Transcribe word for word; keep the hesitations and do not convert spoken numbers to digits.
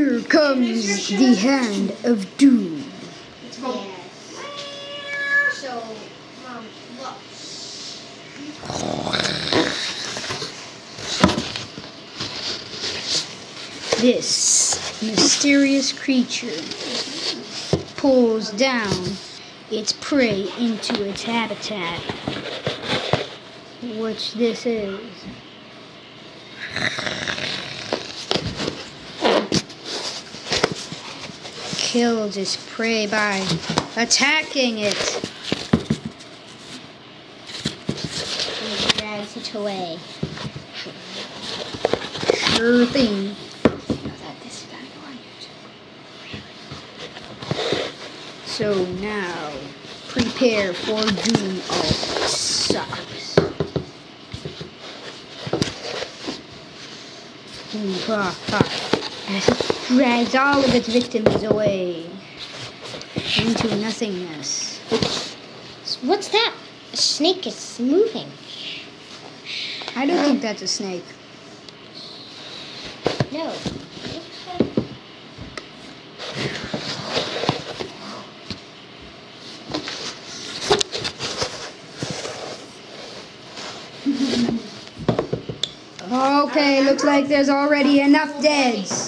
Here comes the hand of doom. Yes. So, um, look. This mysterious creature pulls down its prey into its habitat, which this is. Kills its prey by attacking it. And drags it away. Sure thing. So now, prepare for doom. Oh, it sucks. Ooh, ha, ha. As it drags all of its victims away into nothingness. What's that? A snake is moving. I don't think that's a snake. No. Okay, looks like there's already enough deads.